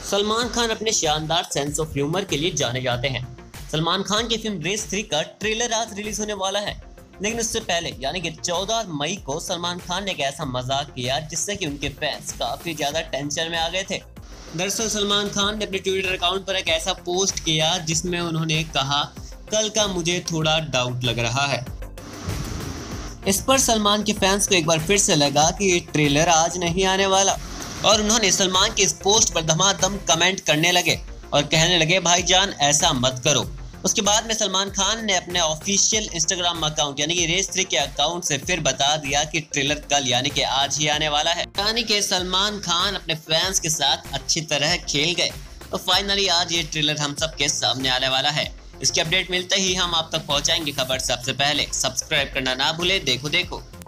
सलमान खान अपने शानदार sense of humour के लिए जाने जाते हैं। सलमान खान की फिल्म रेस 3 का ट्रेलर आज रिलीज होने वाला है, लेकिन उससे पहले यानी कि 14 मई को सलमान खान ने एक ऐसा मजाक किया जिससे कि उनके फैंस काफी ज्यादा टेंशन में आ गए थे। दरअसल सलमान खान ने अपने ट्विटर अकाउंट पर एक ऐसा पोस्ट किया जिसमें उन्होंने कहा, कल का मुझे थोड़ा डाउट लग रहा है। इस पर सलमान के फैंस को एक बार फिर से लगा कि ये ट्रेलर आज नहीं आने वाला और उन्होंने सलमान की इस पोस्ट पर धमाधम कमेंट करने लगे और कहने लगे, भाईजान ऐसा मत करो। उसके बाद में सलमान खान ने अपने ऑफिशियल इंस्टाग्राम अकाउंट यानी कि रेस 3 के अकाउंट से फिर बता दिया कि ट्रेलर कल यानी कि आज ही आने वाला है। यानी कि सलमान खान अपने फैंस के साथ अच्छी तरह खेल गए तो फाइनली आज ये ट्रेलर हम सबके सामने आने वाला है। इसकी अपडेट मिलते ही हम आप तक पहुंचाएंगे खबर सबसे पहले। सब्सक्राइब करना ना भूले देखो।